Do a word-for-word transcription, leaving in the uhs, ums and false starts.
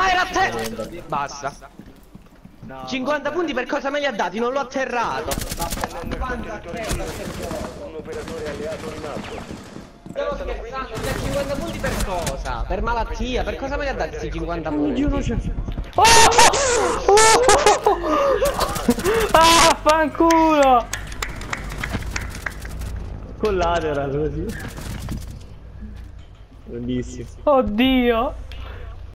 Ma era a te! Basta. No, cinquanta vabbè. Punti per cosa me li ha dati? Non l'ho atterrato. Un operatore alleato rimasto. Stiamo scherzando, mi dà cinquanta punti per cosa? Per malattia? Per cosa me li ha dati questi cinquanta punti? Oh! Oh! Ah, fanculo! Collateral così. Bellissimo. Oddio!